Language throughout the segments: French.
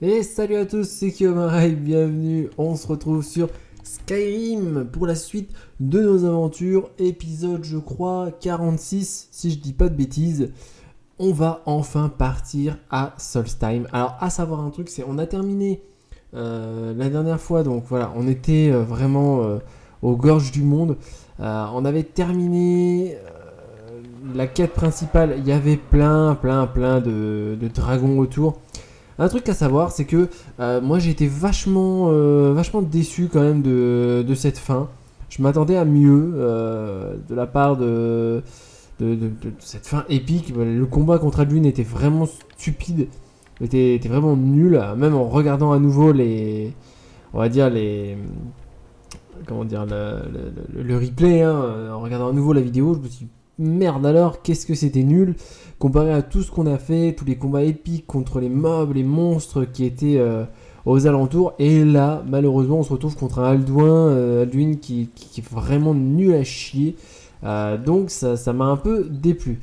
Et salut à tous, c'est Kiyomara et bienvenue, on se retrouve sur Skyrim pour la suite de nos aventures, épisode je crois 46 si je dis pas de bêtises. On va enfin partir à Solstheim. Alors à savoir un truc, c'est on a terminé la dernière fois, donc voilà, on était vraiment aux gorges du monde. On avait terminé la quête principale, il y avait plein de dragons autour. Un truc à savoir, c'est que moi j'ai été vachement déçu quand même de cette fin. Je m'attendais à mieux de la part de cette fin épique. Le combat contre Alduin était vraiment stupide, était vraiment nul. Même en regardant à nouveau on va dire comment dire, le replay, hein, en regardant à nouveau la vidéo, je me suis dit, merde alors, qu'est-ce que c'était nul comparé à tout ce qu'on a fait, tous les combats épiques contre les mobs, les monstres qui étaient aux alentours. Et là, malheureusement, on se retrouve contre un Alduin qui est vraiment nul à chier. Donc ça m'a un peu déplu.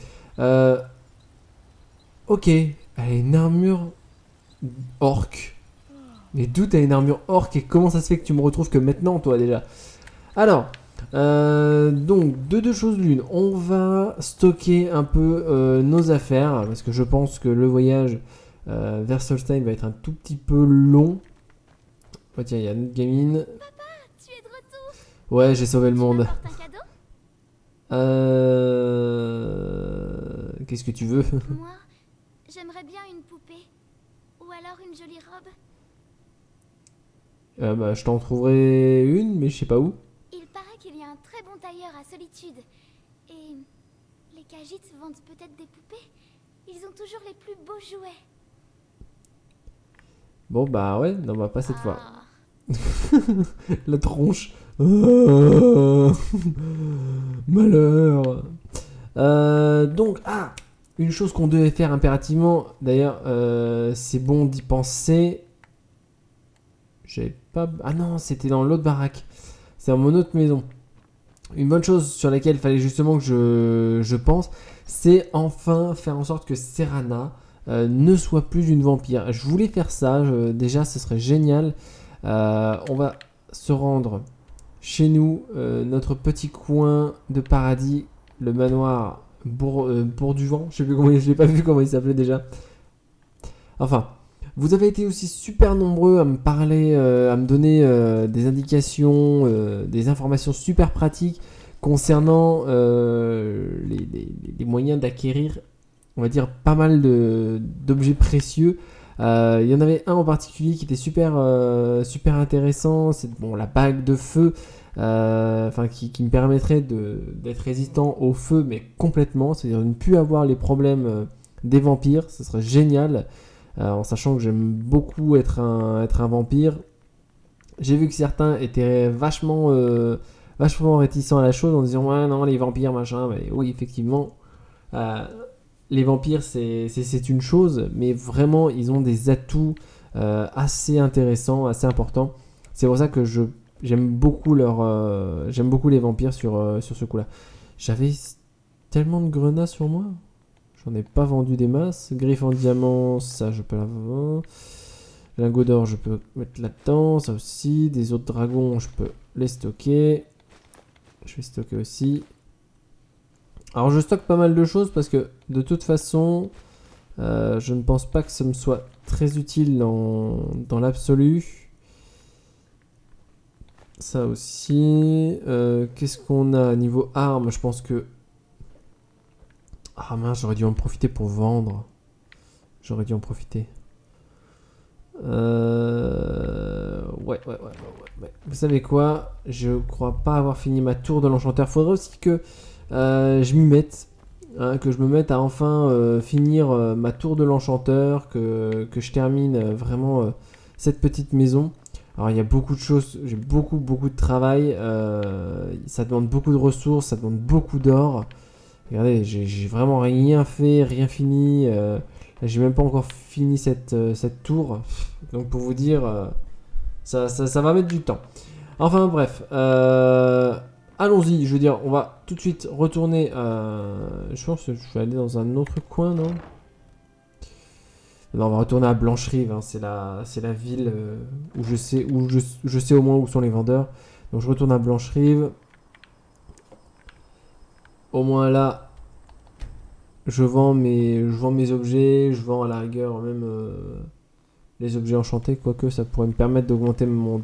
Ok, elle a une armure orque. Mais d'où t'as une armure orque et comment ça se fait que tu me retrouves que maintenant, toi, déjà? Alors, donc, de deux choses l'une. On va stocker un peu nos affaires, parce que je pense que le voyage vers Solstheim va être un tout petit peu long. Oh tiens, il y a une gamine. Papa, tu es de retour. Ouais, j'ai sauvé le Tu monde. m'apportes un cadeau? Qu'est-ce que tu veux? Moi, j'aimerais bien une poupée. Ou alors une jolie robe. Bah, je t'en trouverai une, mais je sais pas où. Il paraît qu'il y a un très bon tailleur à Solitude. Et les Khajiits vendent peut-être des poupées. Ils ont toujours les plus beaux jouets. Bon, bah ouais, non, bah pas cette fois. Ah, La tronche. Malheur. Donc, une chose qu'on devait faire impérativement, d'ailleurs, c'est bon d'y penser. J'avais pas. Ah non, c'était dans l'autre baraque. C'est dans mon autre maison. Une bonne chose sur laquelle il fallait justement que je pense, c'est enfin faire en sorte que Serana ne soit plus une vampire. Je voulais faire ça, déjà ce serait génial. On va se rendre chez nous, notre petit coin de paradis, le manoir Bourduvant. Je sais plus comment, je l'ai pas vu comment il s'appelait déjà. Enfin, vous avez été aussi super nombreux à me parler, à me donner des indications, des informations super pratiques concernant les moyens d'acquérir, on va dire, pas mal d'objets précieux. Il y en avait un en particulier qui était super intéressant, c'est bon, la bague de feu, qui me permettrait d'être résistant au feu, mais complètement, c'est-à-dire de ne plus avoir les problèmes des vampires, ce serait génial. En sachant que j'aime beaucoup être un vampire. J'ai vu que certains étaient vachement réticents à la chose en disant ouais non les vampires machin, mais oui effectivement les vampires c'est une chose, mais vraiment ils ont des atouts assez intéressants, assez importants. C'est pour ça que j'aime beaucoup les vampires sur ce coup là. J'avais tellement de grenades sur moi. J'en ai pas vendu des masses. Griffe en diamant, ça je peux la vendre. Lingot d'or, je peux mettre là-dedans. Ça aussi. Des autres dragons, je peux les stocker. Je vais stocker aussi. Alors je stocke pas mal de choses parce que de toute façon, je ne pense pas que ça me soit très utile dans l'absolu. Ça aussi. Qu'est-ce qu'on a niveau armes? Je pense que... Ah mince, j'aurais dû en profiter pour vendre. J'aurais dû en profiter. Ouais. Vous savez quoi? Je crois pas avoir fini ma tour de l'enchanteur. Faudrait aussi que je m'y mette. Hein, que je me mette à enfin finir ma tour de l'enchanteur. Que je termine vraiment cette petite maison. Alors il y a beaucoup de choses. J'ai beaucoup de travail. Ça demande beaucoup de ressources. Ça demande beaucoup d'or. Regardez, j'ai vraiment rien fait, rien fini. J'ai même pas encore fini cette tour. Donc pour vous dire, ça va mettre du temps. Enfin bref, allons-y. Je veux dire, on va tout de suite retourner. Je pense que je vais aller dans un autre coin, non? Non, on va retourner à Blancherive, hein. C'est la ville où je sais au moins où sont les vendeurs. Donc je retourne à Blancherive. Au moins là, je vends mes objets, je vends à la rigueur même les objets enchantés, quoique ça pourrait me permettre d'augmenter mon...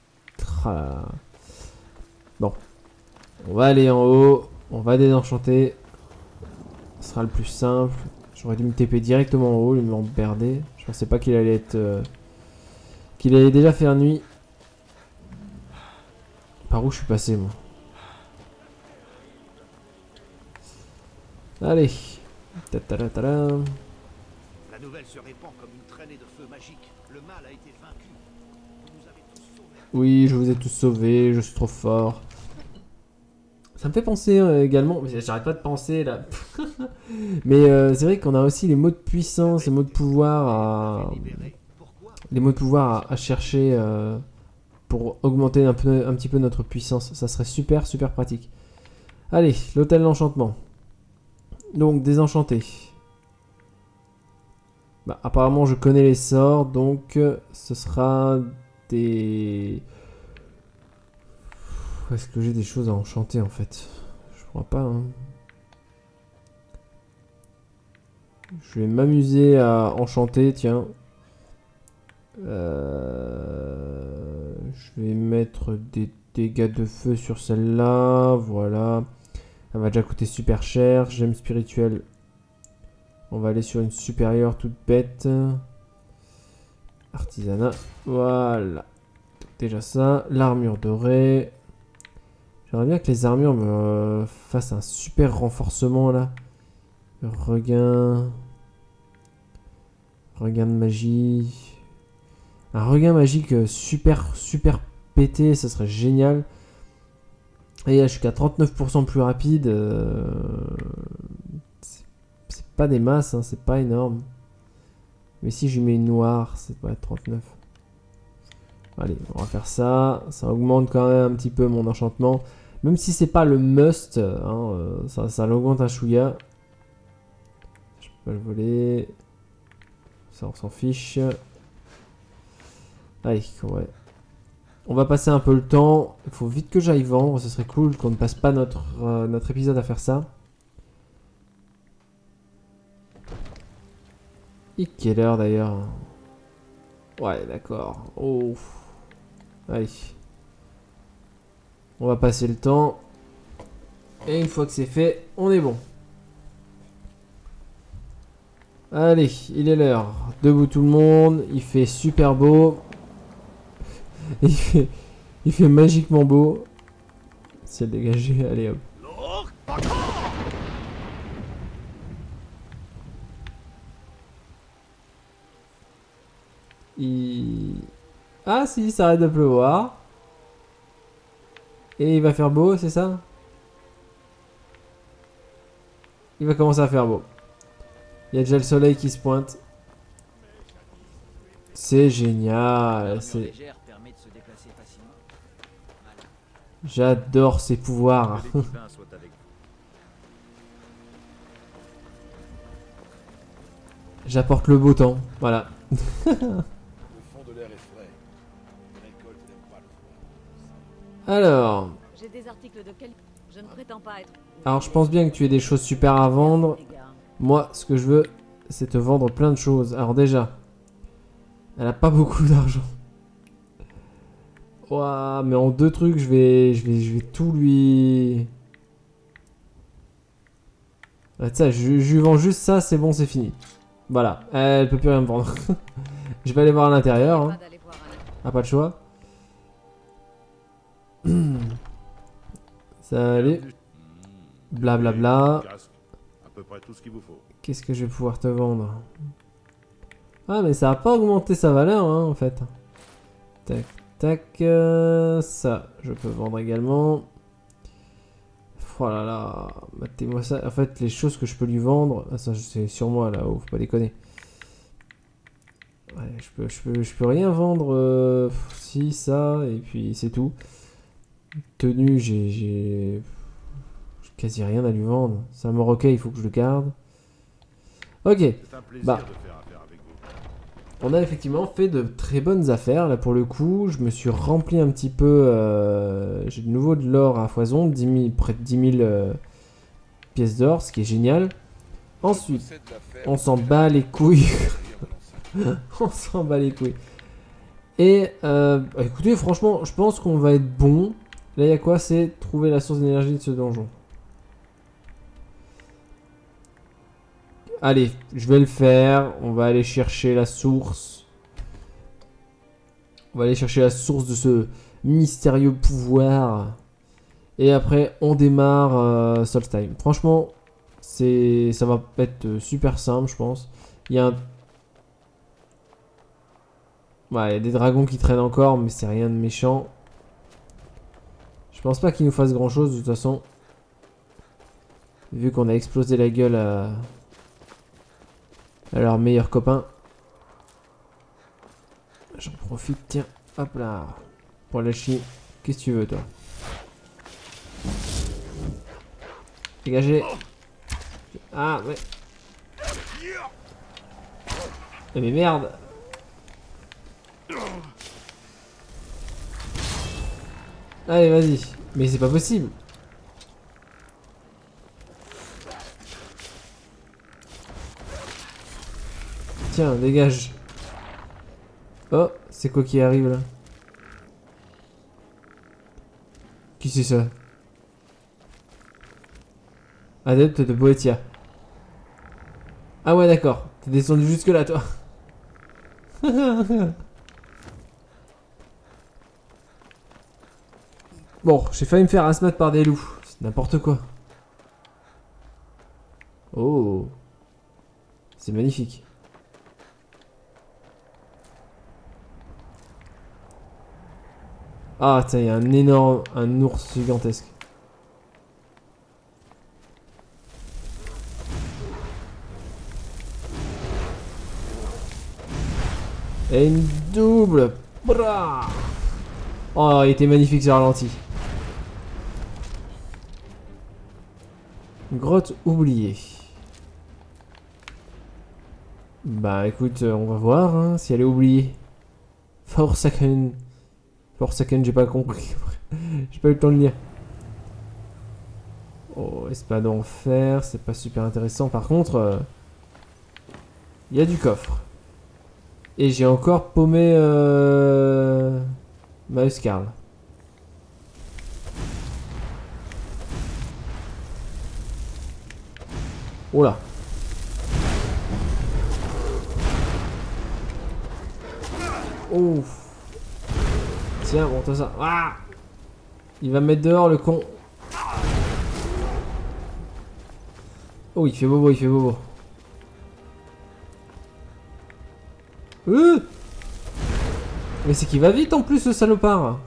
Bon, on va aller en haut, on va désenchanter. Ce sera le plus simple. J'aurais dû me TP directement en haut, il m'emmerder. Je pensais pas qu'il allait être... qu'il allait déjà faire nuit. Par où je suis passé, moi? Allez. Ta-ta-la-ta-la. La nouvelle se répand comme une traînée de feu magique. Le mal a été vaincu. Vous nous avez tous sauvés. Oui, je vous ai tous sauvés, je suis trop fort. Ça me fait penser également, mais j'arrête pas de penser là. Mais c'est vrai qu'on a aussi les mots de puissance, les mots de pouvoir à chercher pour augmenter un petit peu notre puissance. Ça serait super super pratique. Allez, l'hôtel d'enchantement. Donc désenchanté. Bah, apparemment je connais les sorts, donc ce sera des... Est-ce que j'ai des choses à enchanter en fait? Je crois pas. Hein. Je vais m'amuser à enchanter, tiens. Je vais mettre des dégâts de feu sur celle-là. Voilà. Elle va déjà coûter super cher. Gemme spirituelle. On va aller sur une supérieure toute bête. Artisanat. Voilà. Déjà ça. L'armure dorée. J'aimerais bien que les armures me fassent un super renforcement là. Regain. Regain de magie. Un regain magique super super pété, ça serait génial. Et là, je suis qu'à 39% plus rapide. C'est pas des masses, hein, c'est pas énorme. Mais si je mets une noire, c'est pas 39. Allez, on va faire ça. Ça augmente quand même un petit peu mon enchantement. Même si c'est pas le must, hein, ça l'augmente un chouïa. Je peux pas le voler. Ça, on s'en fiche. Allez, ouais. On va passer un peu le temps. Il faut vite que j'aille vendre. Ce serait cool qu'on ne passe pas notre épisode à faire ça. Et quelle heure d'ailleurs? Ouais, d'accord. Oh. Allez. On va passer le temps. Et une fois que c'est fait, on est bon. Allez, il est l'heure. Debout tout le monde. Il fait super beau. Il fait magiquement beau. Ciel dégagé, allez hop. Ah si, ça arrête de pleuvoir. Et il va faire beau, c'est ça? Il va commencer à faire beau. Il y a déjà le soleil qui se pointe. C'est génial. J'adore ces pouvoirs. J'apporte le beau temps. Voilà. Le fond de l'air est frais. Une récolte n'aime pas le froid. Alors. J'ai des articles de qualité. Je ne prétends pas être. Alors je pense bien que tu aies des choses super à vendre. Moi, ce que je veux, c'est te vendre plein de choses. Alors déjà, elle a pas beaucoup d'argent. Ouah, mais en deux trucs, je vais tout lui... Ah, ça, je lui vends juste ça, c'est bon, c'est fini. Voilà, elle peut plus rien me vendre. Je vais aller voir à l'intérieur. Hein. Ah, pas de choix. Salut. Blablabla. À peu près tout ce qu'il vous faut. Qu'est-ce que je vais pouvoir te vendre? Ah, mais ça a pas augmenté sa valeur, hein, en fait. Tac, tac. Ça, je peux vendre également. Oh là là, matez-moi ça. En fait, les choses que je peux lui vendre, ah, ça c'est sur moi là-haut, faut pas déconner. Ouais, je peux rien vendre. Si, ça, et puis c'est tout. Tenue, j'ai quasi rien à lui vendre. C'est un Marocain, il faut que je le garde. Ok. C'est un plaisir Bah. de faire affaire avec vous. On a effectivement fait de très bonnes affaires. Là, pour le coup, je me suis rempli un petit peu. J'ai de nouveau de l'or à foison, 10 000, près de 10 000 pièces d'or, ce qui est génial. Ensuite, on s'en bat les couilles. On s'en bat les couilles. Et écoutez, franchement, je pense qu'on va être bon. Là, il y a quoi? C'est trouver la source d'énergie de ce donjon. Allez, je vais le faire. On va aller chercher la source. On va aller chercher la source de ce mystérieux pouvoir. Et après, on démarre Solstheim. Franchement, ça va être super simple, je pense. Il y a ouais, il y a des dragons qui traînent encore, mais c'est rien de méchant. Je pense pas qu'ils nous fassent grand chose de toute façon. Vu qu'on a explosé la gueule à leur meilleur copain. J'en profite, tiens, hop là. Pour la chie. Qu'est-ce que tu veux, toi? Dégagez. Ah, ouais. Mais merde. Allez, vas-y. Mais c'est pas possible. Tiens, dégage. Oh, c'est quoi qui arrive là? Qui c'est ça? Adepte de Boetia. Ah ouais, d'accord. T'es descendu jusque là, toi. Bon, j'ai failli me faire asmat par des loups. C'est n'importe quoi. Oh. C'est magnifique. Ah, tiens, il y a un énorme... un ours gigantesque. Et une double. Bra. Oh, il était magnifique ce ralenti. Grotte oubliée. Bah écoute, on va voir hein, si elle est oubliée. Forsaken, j'ai pas compris. J'ai pas eu le temps de lire. Oh, espadon d'enfer, c'est pas super intéressant. Par contre, il y a du coffre. Et j'ai encore paumé ma Huskarl. Oh là. Ouf. Tiens, bon, toi ça. Ah, il va me mettre dehors, le con. Oh, il fait bobo, il fait bobo. Mais c'est qu'il va vite en plus, ce salopard.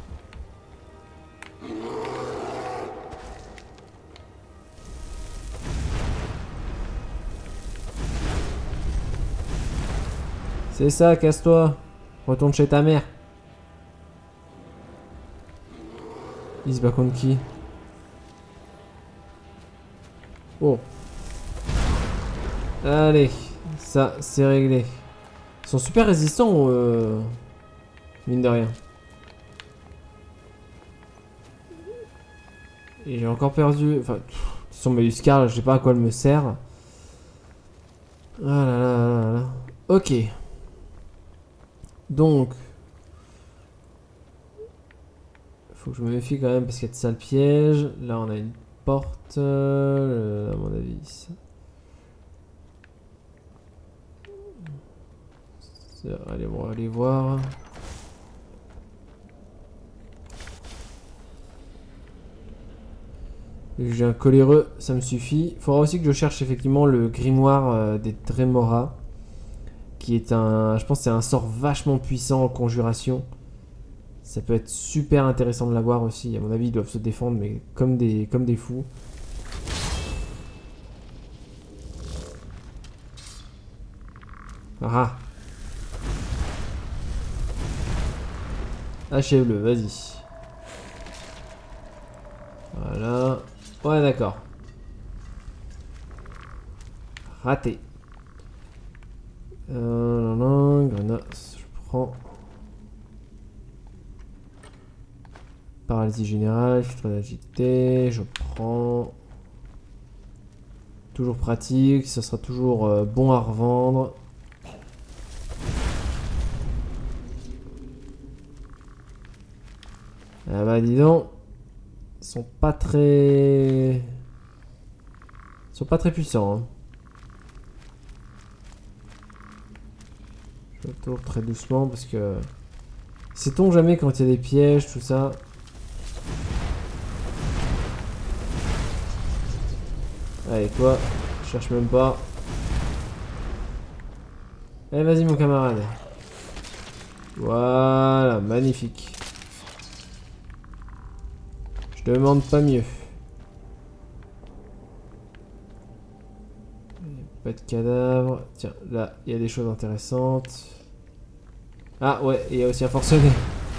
C'est ça, casse-toi. Retourne chez ta mère. Il se bat contre qui? Oh. Allez, ça, c'est réglé. Ils sont super résistants, mine de rien. Et j'ai encore perdu... Enfin, sur mes Huskarl, je sais pas à quoi elle me sert. Ah là là là là. Ok. Donc... Faut que je me méfie quand même parce qu'il y a de sales pièges. Là, on a une porte, à mon avis. Allez, on va aller voir. J'ai un coléreux, ça me suffit. Il faudra aussi que je cherche effectivement le grimoire des Dremora. Qui est un... Je pense que c'est un sort vachement puissant en conjuration. Ça peut être super intéressant de l'avoir aussi. À mon avis, ils doivent se défendre, mais comme des fous. Ah. Achève-le, vas-y. Voilà. Ouais, d'accord. Raté. Non, non, Paralysie générale, filtre d'agité, je prends. Toujours pratique, ça sera toujours bon à revendre. Ah bah dis donc, ils sont pas très puissants. Hein. Je tourne très doucement parce que sait-on jamais quand il y a des pièges, tout ça. Allez toi, je cherche même pas. Allez vas-y mon camarade. Voilà, magnifique. Je demande pas mieux. Pas de cadavre. Tiens, là, il y a des choses intéressantes. Ah ouais, il y a aussi un forcené.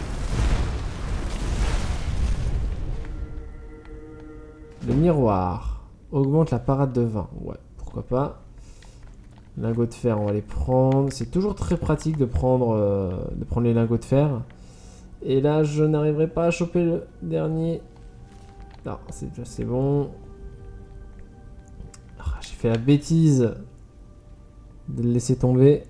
Le miroir augmente la parade de vin. Ouais, pourquoi pas. Lingots de fer, on va les prendre. C'est toujours très pratique de prendre les lingots de fer. Et là, je n'arriverai pas à choper le dernier. Non, c'est bon. Ah, j'ai fait la bêtise de le laisser tomber.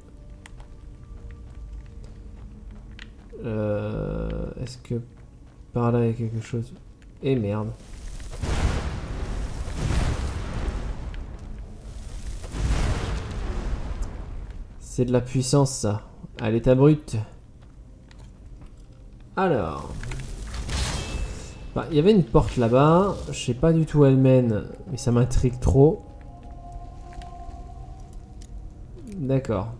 Est-ce que par là il y a quelque chose? Eh merde. C'est de la puissance ça. À l'état brut. Alors. Bah, il y avait une porte là-bas. Je sais pas du tout où elle mène. Mais ça m'intrigue trop. D'accord.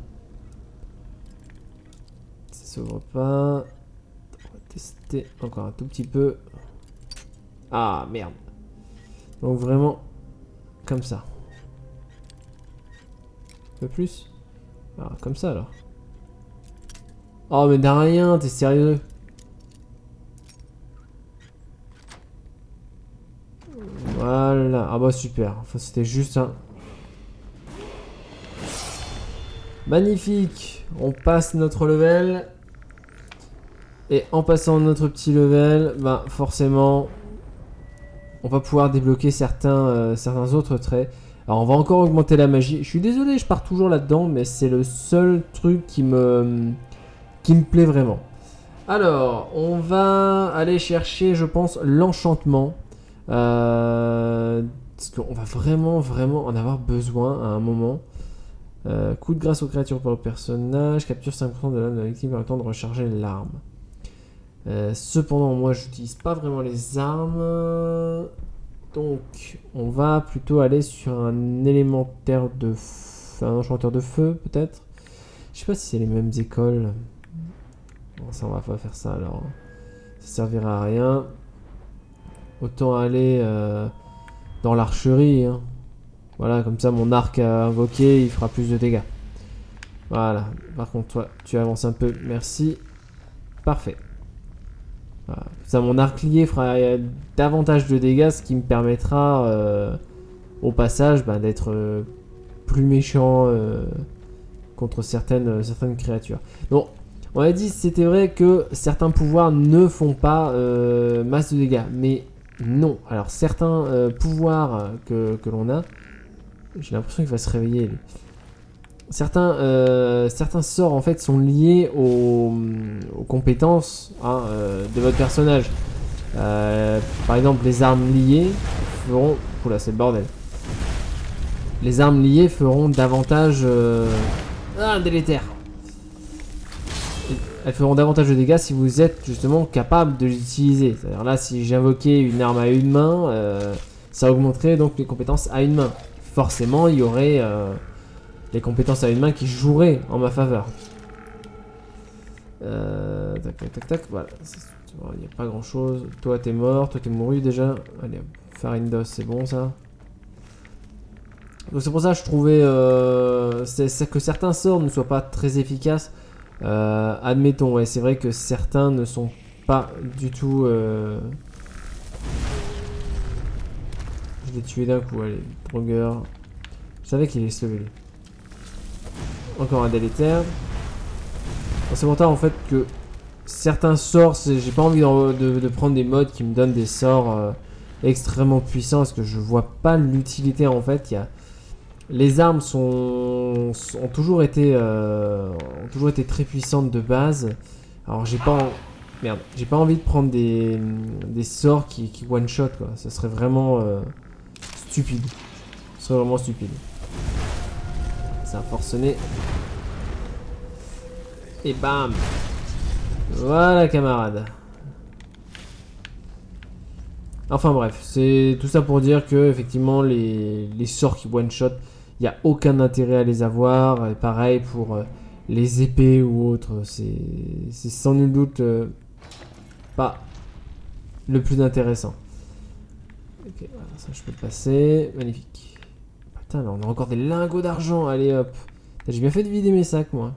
Ça s'ouvre pas. On va tester encore un tout petit peu. Ah merde. Donc vraiment comme ça. Un peu plus. Ah comme ça alors. Oh mais d'un rien, t'es sérieux? Voilà. Ah bah super. Enfin c'était juste un... Magnifique. On passe notre level. Et en passant notre petit level, bah forcément, on va pouvoir débloquer certains autres traits. Alors on va encore augmenter la magie. Je suis désolé, je pars toujours là-dedans, mais c'est le seul truc qui me plaît vraiment. Alors, on va aller chercher, je pense, l'enchantement. Parce qu'on va vraiment en avoir besoin à un moment. Coup de grâce aux créatures pour le personnage. Capture 5% de l'âme de la victime par le temps de recharger l'arme. Cependant, moi, j'utilise pas vraiment les armes. Donc, on va plutôt aller sur un élémentaire de feu, un enchanteur de feu, peut-être. Je sais pas si c'est les mêmes écoles. Bon, ça, on va pas faire ça, alors. Ça servira à rien. Autant aller dans l'archerie. Hein. Voilà, comme ça, mon arc à invoquer, il fera plus de dégâts. Voilà. Par contre, toi, tu avances un peu. Merci. Parfait. Voilà. Ça, mon arc lié fera davantage de dégâts, ce qui me permettra au passage d'être plus méchant contre certaines créatures. Donc, on a dit c'était vrai que certains pouvoirs ne font pas masse de dégâts, mais non. Alors certains pouvoirs que l'on a, j'ai l'impression qu'il va se réveiller. Lui. Certains sorts en fait sont liés aux compétences de votre personnage. Par exemple, les armes liées feront... Oula, c'est le bordel. Les armes liées feront davantage... délétère. Elles feront davantage de dégâts si vous êtes justement capable de l'utiliser. C'est-à-dire là, si j'invoquais une arme à une main, ça augmenterait donc les compétences à une main. Forcément, il y aurait... les compétences à une main qui joueraient en ma faveur. Tac, voilà. Il n'y a pas grand chose. Toi, t'es mort. Toi, t'es mouru déjà. Allez, farine d'os, c'est bon ça. Donc, c'est pour ça que je trouvais que certains sorts ne soient pas très efficaces. Admettons, ouais, c'est vrai que certains ne sont pas du tout. Je l'ai tué d'un coup, allez, drogueur. Je savais qu'il est sauvé. Encore un délétère. C'est pour ça en fait que certains sorts, j'ai pas envie de prendre des modes qui me donnent des sorts extrêmement puissants parce que je vois pas l'utilité en fait. Les armes ont toujours été très puissantes de base. Alors j'ai pas envie de prendre des sorts qui one shot quoi. Ça serait vraiment stupide. Ce serait vraiment stupide. C'est un forcené. Et bam. Voilà camarade. Enfin bref, c'est tout ça pour dire que effectivement les sorts qui one shot, il n'y a aucun intérêt à les avoir. Et pareil pour les épées ou autres, c'est sans nul doute pas le plus intéressant. Ok, voilà, ça je peux passer, magnifique. Putain, là on a encore des lingots d'argent, allez hop. J'ai bien fait de vider mes sacs moi.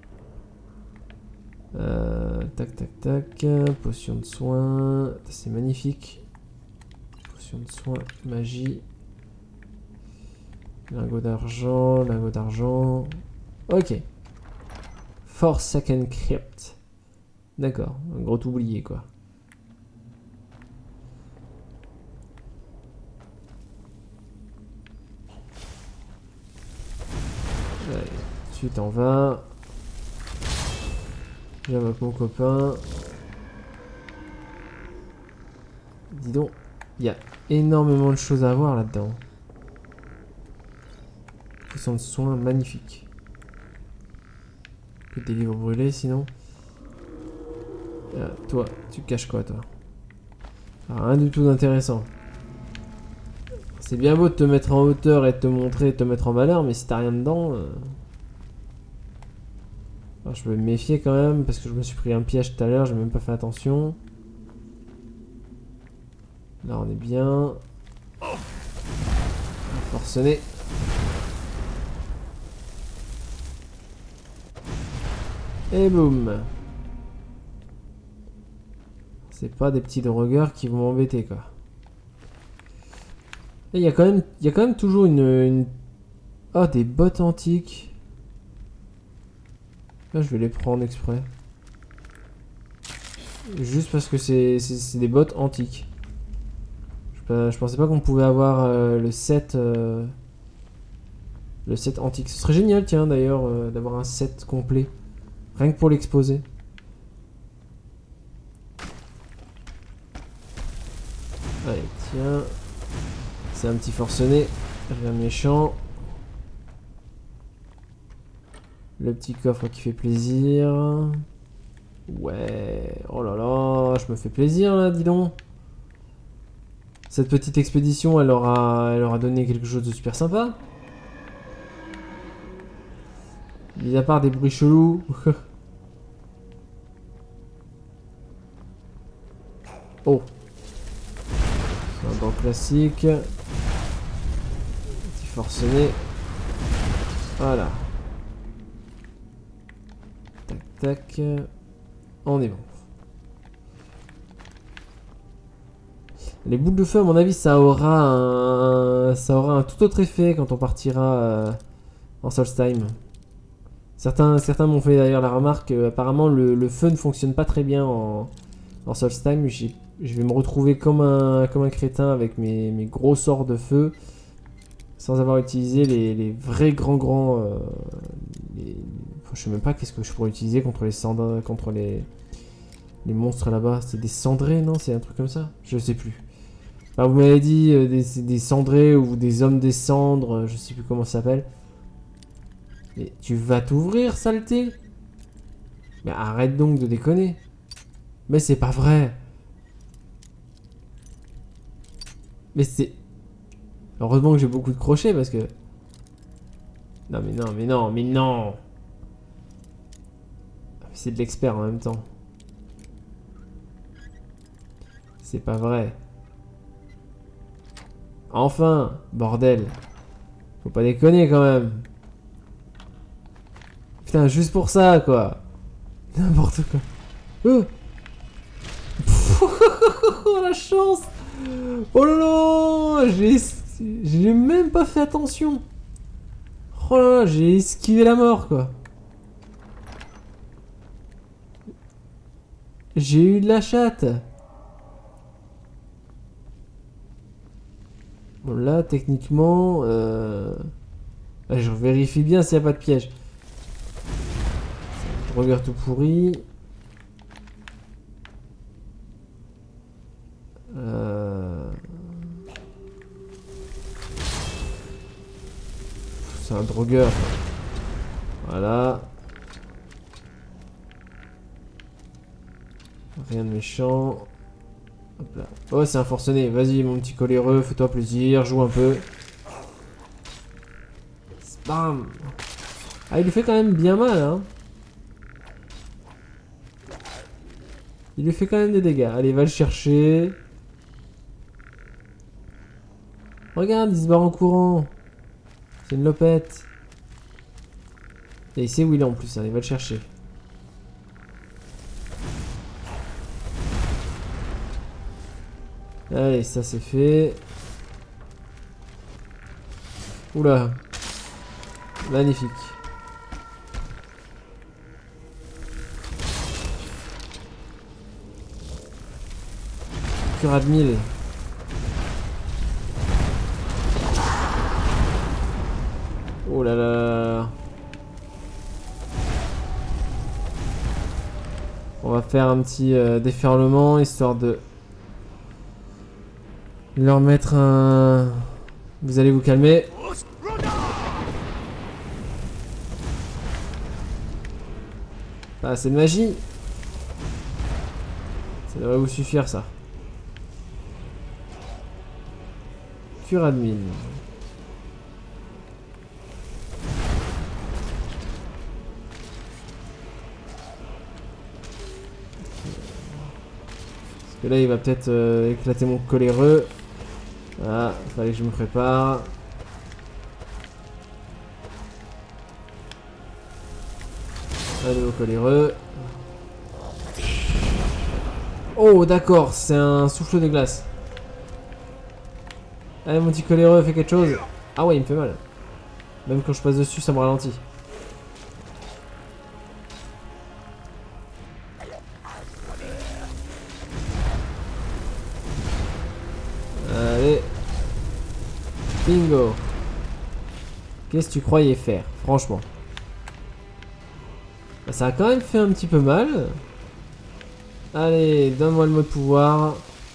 Tac tac tac, potion de soin, c'est magnifique. Potion de soin, magie. Lingot d'argent, lingot d'argent. Ok. Forsaken Crypt. D'accord, un gros oublié quoi. Allez, tu t'en vas. Viens avec mon copain. Dis donc, il y a énormément de choses à voir là-dedans. Potion de soin, magnifique. Que des livres brûlés sinon. Toi, tu caches quoi toi? Rien du tout d'intéressant. C'est bien beau de te mettre en hauteur et de te montrer et de te mettre en valeur, mais si t'as rien dedans... Alors, je vais me méfier quand même, parce que je me suis pris un piège tout à l'heure, j'ai même pas fait attention. Là on est bien. Forcené. Et boum. C'est pas des petits drogueurs qui vont m'embêter quoi. Et il y a quand même toujours une... Oh, des bottes antiques. Là, je vais les prendre exprès. Juste parce que c'est des bottes antiques. Je pensais pas qu'on pouvait avoir le set antique. Ce serait génial, tiens, d'ailleurs, d'avoir un set complet. Rien que pour l'exposer. Allez, tiens. C'est un petit forcené. Rien de méchant. Le petit coffre qui fait plaisir. Ouais. Oh là là, je me fais plaisir là, dis donc. Cette petite expédition, elle aura donné quelque chose de super sympa. Mis à part des bruits chelous. Oh. C'est un banc classique. Petit forcené. Voilà. Tac tac. On est bon. Les boules de feu, à mon avis, ça aura un tout autre effet quand on partira en Solstheim. Certains m'ont fait d'ailleurs la remarque qu'apparemment le feu ne fonctionne pas très bien en Solstheim. Je vais me retrouver comme un crétin avec mes gros sorts de feu sans avoir utilisé les vrais grands... je sais même pas qu'est-ce que je pourrais utiliser contre les cendres, contre les monstres là-bas. C'est des cendrés, non? C'est un truc comme ça? Je sais plus. Enfin, vous m'avez dit des cendrés ou des hommes des cendres, je sais plus comment ça s'appelle. Mais tu vas t'ouvrir, saleté? Mais arrête donc de déconner. Mais c'est pas vrai. Mais c'est... Heureusement que j'ai beaucoup de crochets parce que... Non mais non, mais non, mais non. C'est de l'expert en même temps. C'est pas vrai. Enfin, bordel. Faut pas déconner quand même. Putain, juste pour ça, quoi. N'importe quoi. Oh, la chance. Oh là là, j'ai même pas fait attention. Oh là là, j'ai esquivé la mort, quoi. J'ai eu de la chatte. Bon là, techniquement... je vérifie bien s'il n'y a pas de piège. Je regarde tout pourri. C'est un drogueur. Voilà. Rien de méchant. Hop là. Oh, c'est un forcené. Vas-y, mon petit coléreux, fais-toi plaisir, joue un peu. Bam. Ah, il lui fait quand même bien mal, hein. Il lui fait quand même des dégâts. Allez, va le chercher. Regarde, il se barre en courant. C'est une lopette. Et il sait où il est en plus, hein. Il va le chercher. Allez, ça c'est fait. Oula. Magnifique. Cura de 1000. Oh là là. On va faire un petit déferlement histoire de leur mettre un... Vous allez vous calmer. Pas assez de magie. Ça devrait vous suffire ça. Cure admin. Parce que là il va peut-être éclater mon coléreux. Ah, fallait que je me prépare. Un nouveau coléreux. Oh d'accord, c'est un souffle de glace. Allez mon petit coléreux, fais quelque chose. Ah ouais, il me fait mal. Même quand je passe dessus, ça me ralentit. Allez. Bingo. Qu'est-ce que tu croyais faire, franchement? Bah, ça a quand même fait un petit peu mal. Allez, donne-moi le mot de pouvoir.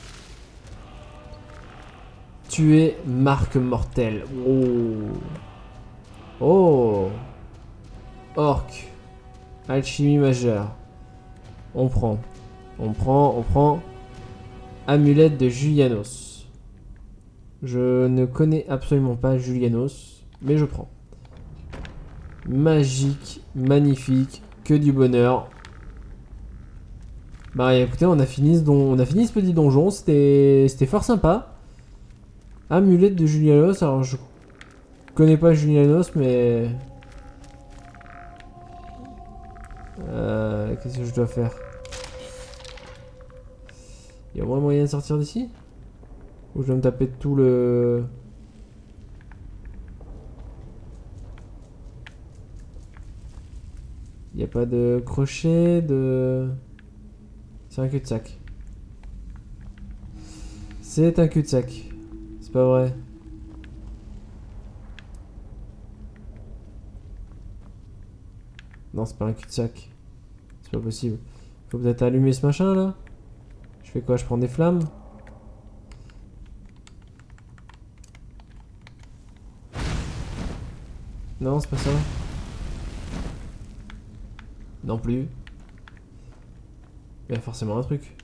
Tuer marque mortelle. Oh. Oh. Orc. Alchimie majeure. On prend. On prend. Amulette de Julianos. Je ne connais absolument pas Julianos, mais je prends. Magique, magnifique, que du bonheur. Bah écoutez, on a fini ce petit donjon, c'était fort sympa. Amulette de Julianos, alors je connais pas Julianos, mais... Qu'est-ce que je dois faire? Il y a moins moyen de sortir d'ici? Ou je dois me taper tout le... Il n'y a pas de crochet, de... C'est un cul-de-sac. C'est un cul-de-sac. C'est pas vrai. Non, c'est pas un cul-de-sac. C'est pas possible. Faut peut-être allumer ce machin là. Je fais quoi? Je prends des flammes? Non, c'est pas ça. Non plus. Il y a forcément un truc.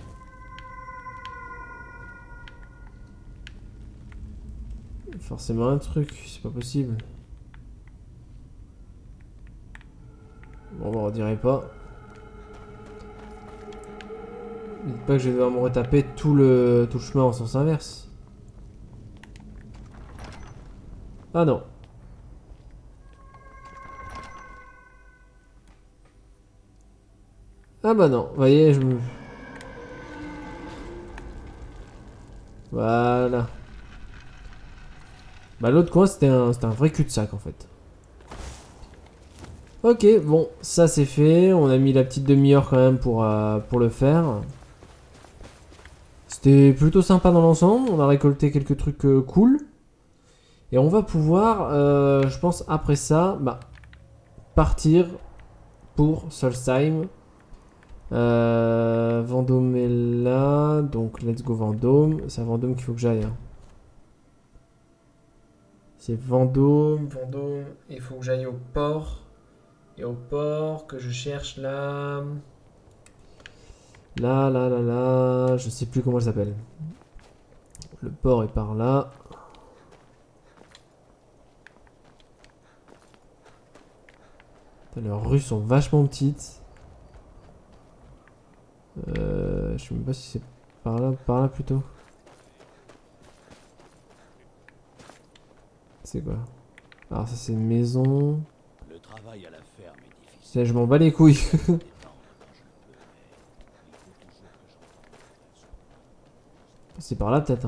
Forcément un truc, c'est pas possible. Bon, on dirait pas. Dites pas que je vais devoir me retaper tout le chemin en sens inverse. Ah non. Ah bah non, vous voyez, je me... Voilà. Bah l'autre coin, c'était un vrai cul-de-sac en fait. Ok, bon, ça c'est fait. On a mis la petite demi-heure quand même pour le faire. C'était plutôt sympa dans l'ensemble. On a récolté quelques trucs cool. Et on va pouvoir, je pense, après ça, bah, partir pour Solstheim. Vendôme est là. Donc, let's go Vendôme. C'est à Vendôme qu'il faut que j'aille. Hein. C'est Vendôme. Vendôme. Il faut que j'aille au port. Et au port, que je cherche là. Là. Je sais plus comment elle s'appelle. Le port est par là. Leurs rues sont vachement petites. Je sais même pas si c'est par là plutôt. C'est quoi? Alors ça c'est une maison. Le travail à la ferme est difficile. Ça, je m'en bats les couilles. C'est par là peut-être. Hein.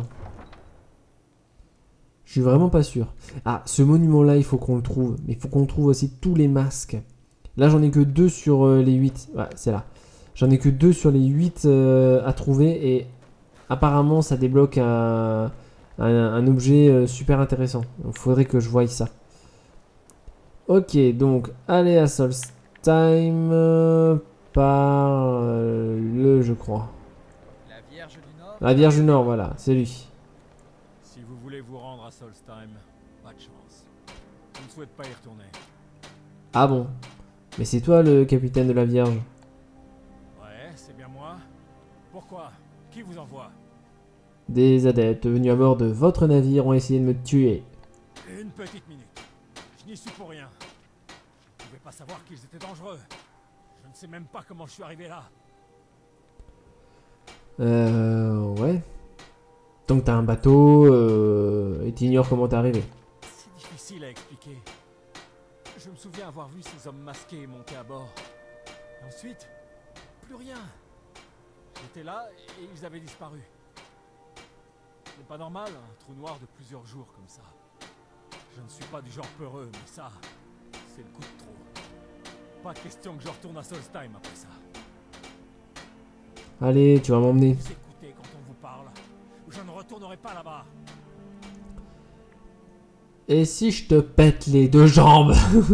Je suis vraiment pas sûr. Ah, ce monument là il faut qu'on le trouve. Mais il faut qu'on trouve aussi tous les masques. Là j'en ai que 2 sur les 8. Ouais, c'est là. J'en ai que 2 sur les 8 à trouver. Et apparemment ça débloque un objet super intéressant. Il faudrait que je voie ça. Ok, donc allez à Solstheim par le, je crois. La Vierge du Nord. La Vierge du Nord, voilà, c'est lui. Si vous voulez vous rendre à Solstheim, pas de chance. Je ne souhaite pas y retourner. Ah bon? Mais c'est toi le capitaine de la Vierge. Ouais, c'est bien moi. Pourquoi? Qui vous envoie? Des adeptes venus à bord de votre navire ont essayé de me tuer. Une petite minute. Je n'y suis pour rien. Vous pouvez pas savoir qu'ils étaient dangereux. Je ne sais même pas comment je suis arrivé là. Ouais. Donc t'as un bateau et t'ignores comment t'es arrivé. C'est difficile à expliquer. Je me souviens avoir vu ces hommes masqués monter à bord. Et ensuite, plus rien. J'étais là et ils avaient disparu. Ce n'est pas normal, un trou noir de plusieurs jours comme ça. Je ne suis pas du genre peureux, mais ça, c'est le coup de trop. Pas question que je retourne à Solstheim après ça. Allez, tu vas m'emmener. Vous écoutez quand on vous parle. Je ne retournerai pas là-bas. Et si je te pète les 2 jambes?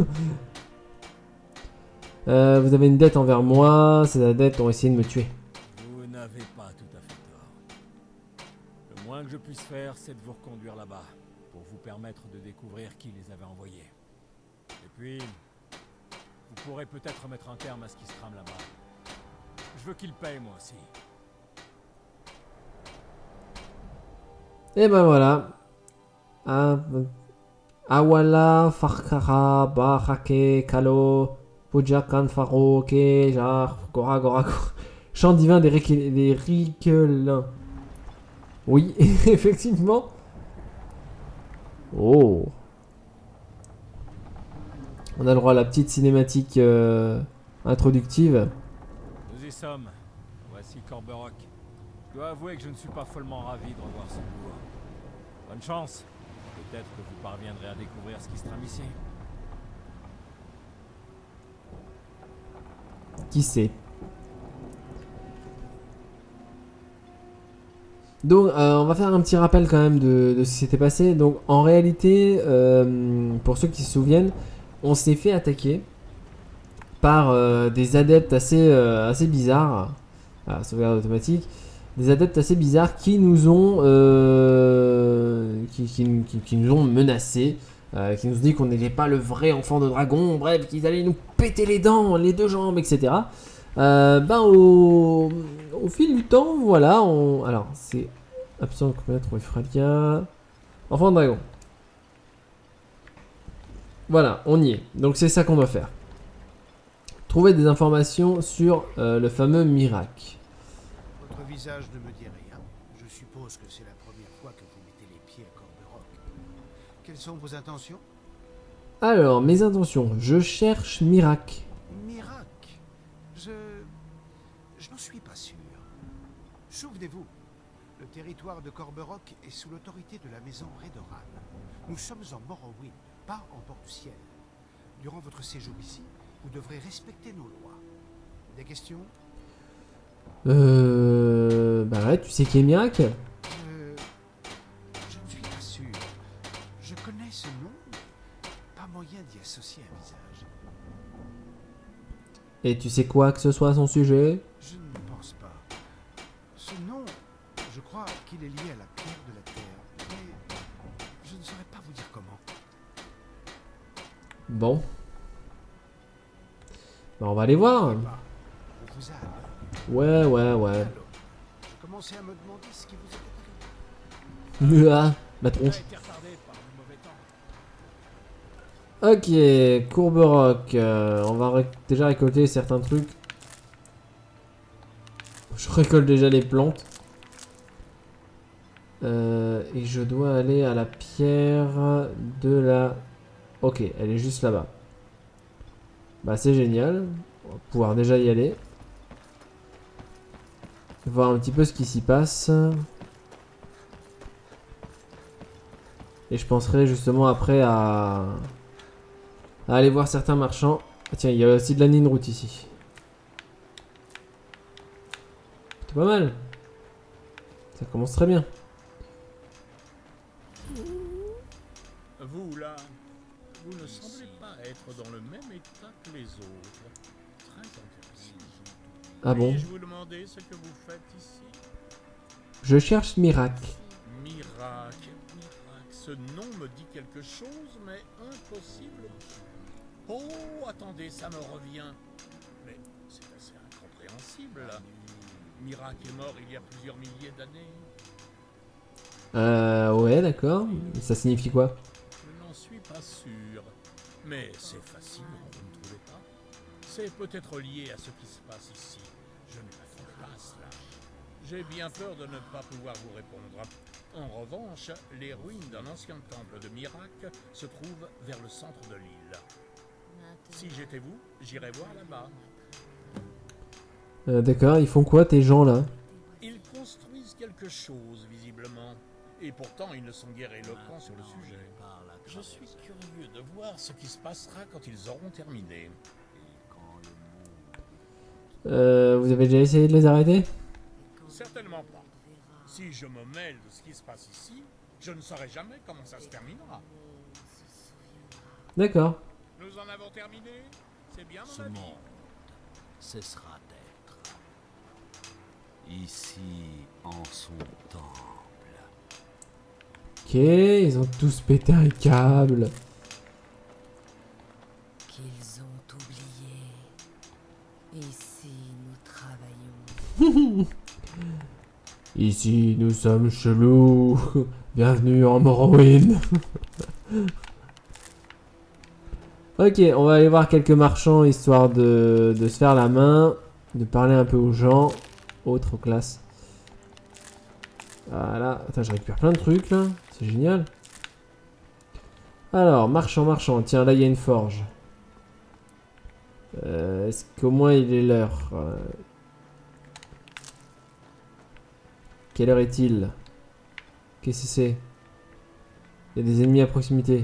Vous avez une dette envers moi, ces dettes ont essayé de me tuer. Vous n'avez pas tout à fait tort. Le moins que je puisse faire, c'est de vous reconduire là-bas, pour vous permettre de découvrir qui les avait envoyés. Et puis, vous pourrez peut-être mettre un terme à ce qui se trame là-bas. Je veux qu'ils payent, moi aussi. Et ben voilà. Awala, Farkara, Bahake, Kalo, Pujakan, Faro, Kejar, Gora, Gora, chant divin des Riquelins. Oui, effectivement. Oh. On a le droit à la petite cinématique introductive. Nous y sommes. Voici Corberock. Je dois avouer que je ne suis pas follement ravi de revoir ce bourg. Bonne chance. Peut-être que vous parviendrez à découvrir ce qui se trame ici. Qui sait? Donc, on va faire un petit rappel quand même de ce qui s'était passé. Donc, en réalité, pour ceux qui se souviennent, on s'est fait attaquer par des adeptes assez bizarres. Ah, sauvegarde automatique. Des adeptes assez bizarres qui nous ont qui nous ont menacés, qui nous ont dit qu'on n'était pas le vrai enfant de dragon, bref, qu'ils allaient nous péter les dents, les 2 jambes, etc. Au fil du temps, voilà, alors c'est absent commettre Euphralia, enfant de dragon. Voilà, on y est. Donc c'est ça qu'on doit faire. Trouver des informations sur le fameux miracle. Votre visage ne me dit rien. Je suppose que c'est la première fois que vous mettez les pieds à Corberock. Quelles sont vos intentions? Alors, mes intentions. Je cherche miracle. Miracle. Je n'en suis pas sûr. Souvenez-vous, le territoire de Corberock est sous l'autorité de la maison Redoran. Nous sommes en Morrowind, pas en Port-du-Ciel. Durant votre séjour ici, Vous devrez respecter nos lois. Des questions? Bah ouais, tu sais qui est Miracle? Je ne suis pas sûr. Je connais ce nom, mais pas moyen d'y associer un visage. Et tu sais quoi que ce soit à son sujet? Je ne pense pas. Ce nom, je crois qu'il est lié à la pierre de la terre, mais je ne saurais pas vous dire comment. Bon. Bah on va aller voir. Bah, on vous a à Ouais. l'heure. Je commençais à me demander ce qui vous était arrivé. Ah, ma On a tronche. été retardé par le mauvais temps. Ok, Courbe Rock. On va déjà récolter certains trucs. Je récolte déjà les plantes. Et je dois aller à la pierre de la... Ok, elle est juste là-bas. Bah c'est génial. On va pouvoir déjà y aller. Voir un petit peu ce qui s'y passe. Et je penserai justement après à aller voir certains marchands. Ah, tiens, il y a aussi de la Ninroute ici. C'est pas mal. Ça commence très bien. Vous, là, vous ne semblez pas être dans le même état que les autres. Très intéressant. Ah bon? Puis-je vous demander ce que vous faites ici? Je cherche Miracle. Miracle. Ce nom me dit quelque chose, mais impossible. Oh, attendez, ça me revient. Mais c'est assez incompréhensible. Miracle est mort il y a plusieurs milliers d'années. Ouais, d'accord. Ça signifie quoi? Je n'en suis pas sûr. Mais c'est fascinant, vous ne trouvez pas? C'est peut-être lié à ce qui se passe ici. Je ne m'attendais pas à cela. J'ai bien peur de ne pas pouvoir vous répondre. En revanche, les ruines d'un ancien temple de Miracle se trouvent vers le centre de l'île. Si j'étais vous, j'irais voir là-bas. D'accord, ils font quoi tes gens là? Ils construisent quelque chose, visiblement. Et pourtant, ils ne sont guère éloquents sur le sujet. Je suis curieux de voir ce qui se passera quand ils auront terminé. Vous avez déjà essayé de les arrêter? Certainement pas. Si je me mêle de ce qui se passe ici, je ne saurai jamais comment ça se terminera. D'accord. Nous en avons terminé? C'est bien Ce mon avis. monde cessera d'être. Ici, en son temple. Ok, ils ont tous pété un câble. Qu'ils ont oublié. Ici, nous travaillons. Ici, nous sommes chelous. Bienvenue en Morrowind. Ok, on va aller voir quelques marchands histoire de se faire la main, de parler un peu aux gens. Autre classe. Voilà. Attends, je récupère plein de trucs là. C'est génial. Alors, marchand. Tiens, là il y a une forge. Est-ce qu'au moins il est l'heure? Quelle heure est-il? Qu'est-ce que c'est? Il y a des ennemis à proximité.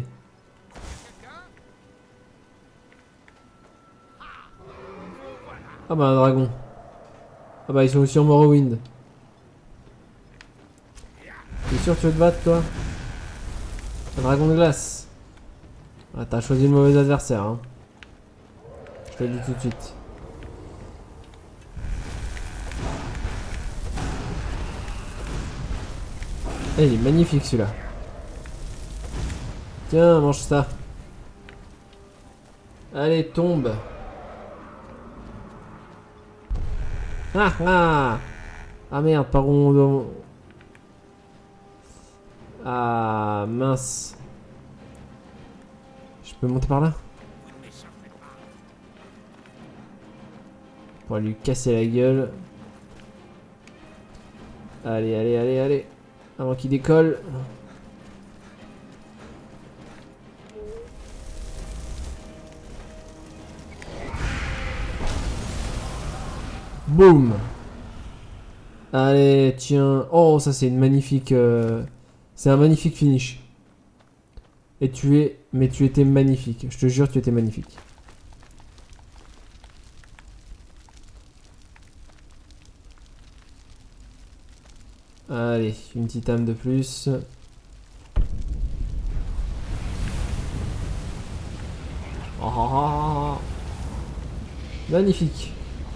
Ah bah un dragon. Ah bah ils sont aussi en Morrowind. T'es sûr que tu veux te battre toi? Un dragon de glace. Ah t'as choisi le mauvais adversaire hein. Je te le dis tout de suite. Eh, il est magnifique celui-là. Tiens, mange ça. Allez, tombe. Ah ah. Ah merde, par où on doit... Ah mince. Je peux monter par là? On va lui casser la gueule. Allez. Avant qu'il décolle. Boum. Allez, tiens. Oh, ça c'est une magnifique... C'est un magnifique finish. Et tu es... Mais tu étais magnifique. Je te jure, tu étais magnifique. Allez, une petite âme de plus. Oh, magnifique.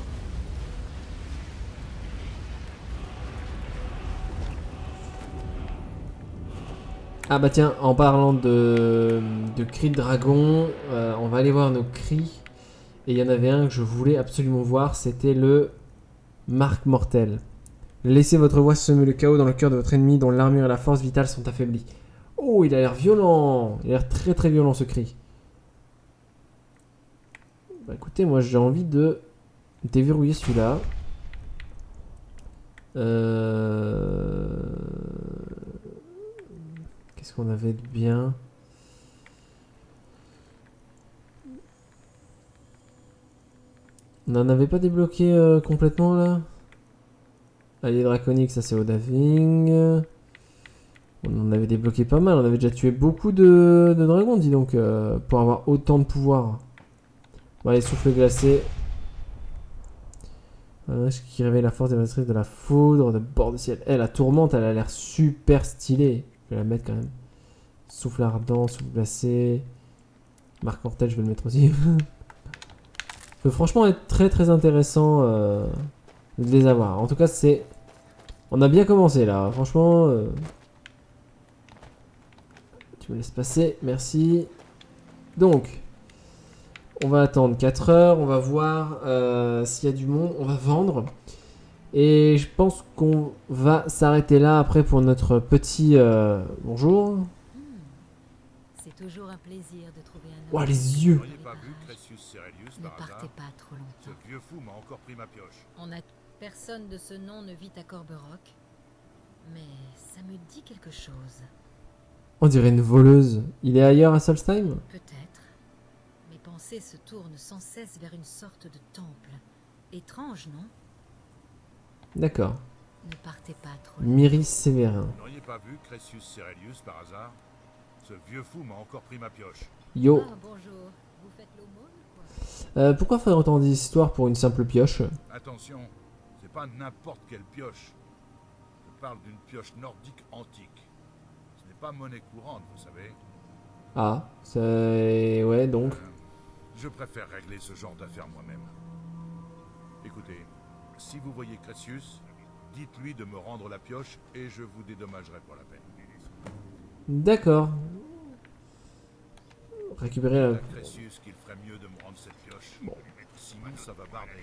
Ah bah tiens, en parlant de cris de dragon, on va aller voir nos cris. Et il y en avait un que je voulais absolument voir, c'était le Marque Mortel. Laissez votre voix semer le chaos dans le cœur de votre ennemi dont l'armure et la force vitale sont affaiblies. Oh, il a l'air violent. Il a l'air très très violent ce cri. Bah écoutez, moi j'ai envie de déverrouiller celui-là. Qu'est-ce qu'on avait de bien? On n'en avait pas débloqué complètement là? Allié draconique, ça c'est Odahviing. On en avait débloqué pas mal, on avait déjà tué beaucoup de dragons, dis donc, pour avoir autant de pouvoir. Bon, allez, souffle glacé. Ce qui réveille la force dévastatrice de la foudre, de bord de ciel. Eh, la tourmente, elle a l'air super stylée. Je vais la mettre quand même. Souffle ardent, souffle glacé. Marque mortelle, je vais le mettre aussi. Ça peut franchement être très très intéressant de les avoir. En tout cas, c'est... On a bien commencé là, franchement. Tu me laisses passer, merci. Donc, on va attendre 4 heures, on va voir s'il y a du monde, on va vendre. Et je pense qu'on va s'arrêter là après pour notre petit bonjour. C'est toujours un plaisir de trouver un homme. Ouah, les yeux. Vous n'auriez pas vu Cressius Serelius Ne par partez hasard? pas trop Ce longtemps. vieux fou m'a encore pris ma pioche. On a personne de ce nom ne vit à Corberock, mais ça me dit quelque chose. On dirait une voleuse. Il est ailleurs à Solstheim? Peut-être. Mes pensées se tournent sans cesse vers une sorte de temple. Étrange, non? D'accord. Ne partez pas trop longtemps. Myris Sévérin. Vous n'auriez pas vu Cressius Serelius par hasard? Ce vieux fou m'a encore pris ma pioche. Yo. Ah, bonjour. Vous faites l'aumône ou quoi? Pourquoi faire autant d'histoires pour une simple pioche? Attention, c'est pas n'importe quelle pioche. Je parle d'une pioche nordique antique. Ce n'est pas monnaie courante, vous savez. Ah, c'est... Ouais, donc... Je préfère régler ce genre d'affaires moi-même. Écoutez, si vous voyez Cressius, dites-lui de me rendre la pioche et je vous dédommagerai pour la peine. D'accord. Récupérer la... À Cressius qu'il ferait mieux de me rendre cette pioche. Bon. Sinon, ça va barder.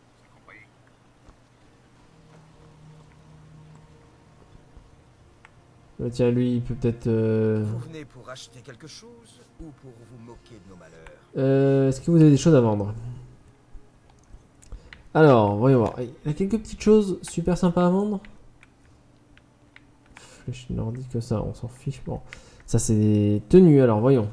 Tiens, lui, il peut peut-être... Vous venez pour acheter quelque chose ou pour vous moquer de nos malheurs? Est-ce que vous avez des choses à vendre? Alors, voyons voir. Il y a quelques petites choses super sympas à vendre. Flèche nordique, ça, on s'en fiche. Bon, ça c'est des tenues. Alors, voyons.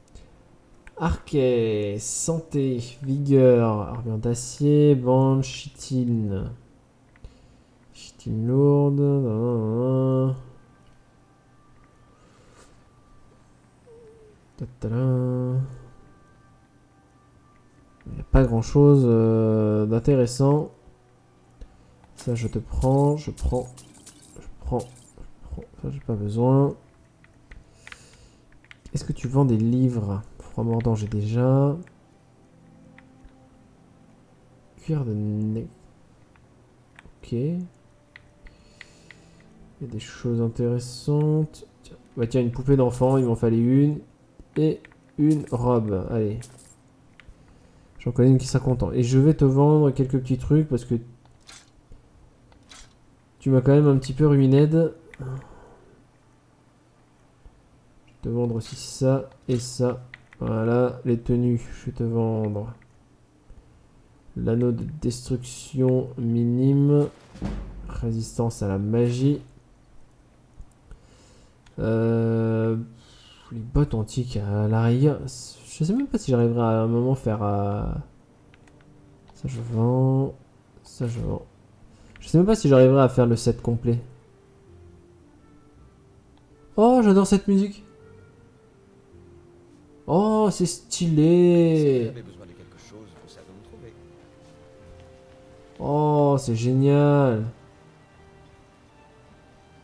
Arquet, santé, vigueur, armure d'acier, bande, chitine. Chitine lourde. Ta-ta-da. Il n'y a pas grand chose d'intéressant. Ça je te prends, je prends. Ça j'ai pas besoin. Est-ce que tu vends des livres? Froid mordant j'ai déjà. Cuir de nez. Ok. Il y a des choses intéressantes. Tiens, bah tiens, une poupée d'enfant, il m'en fallait une. Et une robe, allez. J'en connais une qui sera content. Et je vais te vendre quelques petits trucs parce que tu m'as quand même un petit peu ruiné. Je vais te vendre aussi ça et ça. Voilà, les tenues, je vais te vendre. L'anneau de destruction minime. Résistance à la magie. Les bottes antiques à la rigueur. Je sais même pas si j'arriverai à un moment faire... Ça je vends. Ça je vends. Je sais même pas si j'arriverai à faire le set complet. Oh, j'adore cette musique. Oh, c'est Si vous stylé. avez besoin de quelque chose, vous savez où me trouver. Oh, c'est génial.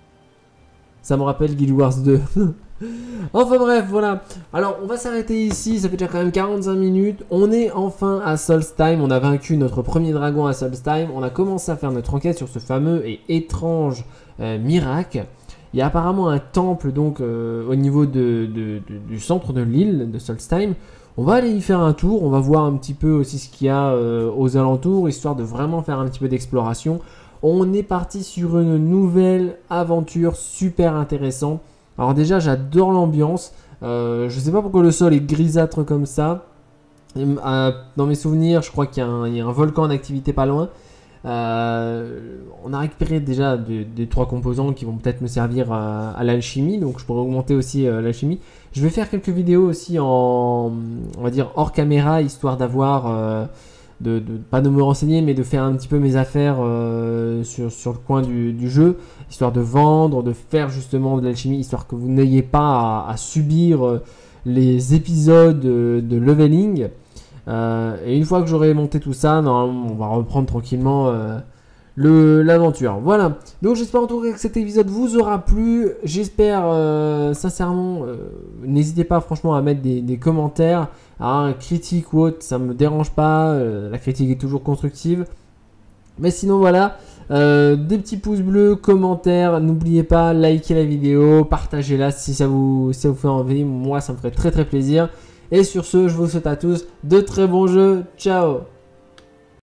Ça me rappelle Guild Wars 2. Enfin bref, voilà. Alors, on va s'arrêter ici. Ça fait déjà quand même 45 minutes. On est enfin à Solstheim. On a vaincu notre premier dragon à Solstheim. On a commencé à faire notre enquête sur ce fameux et étrange miracle. Il y a apparemment un temple donc au niveau du centre de l'île de Solstheim. On va aller y faire un tour. On va voir un petit peu aussi ce qu'il y a aux alentours, histoire de vraiment faire un petit peu d'exploration. On est parti sur une nouvelle aventure super intéressante. Alors déjà, j'adore l'ambiance. Je sais pas pourquoi le sol est grisâtre comme ça. Dans mes souvenirs, je crois qu'il y a un volcan en activité pas loin. On a récupéré déjà des 3 composants qui vont peut-être me servir à l'alchimie. Donc je pourrais augmenter aussi l'alchimie. Je vais faire quelques vidéos aussi on va dire hors caméra, histoire d'avoir... pas de me renseigner, mais de faire un petit peu mes affaires sur le coin du jeu, histoire de vendre, de faire justement de l'alchimie, histoire que vous n'ayez pas à subir les épisodes de leveling. Et une fois que j'aurai monté tout ça, normalement, on va reprendre tranquillement l'aventure. Voilà, donc j'espère en tout cas que cet épisode vous aura plu. J'espère sincèrement, n'hésitez pas franchement à mettre des commentaires, critique ou autre, ça me dérange pas, la critique est toujours constructive. Mais sinon voilà, des petits pouces bleus, commentaires, n'oubliez pas, likez la vidéo, partagez-la si ça vous fait envie, moi ça me ferait très plaisir. Et sur ce, je vous souhaite à tous de très bons jeux, ciao.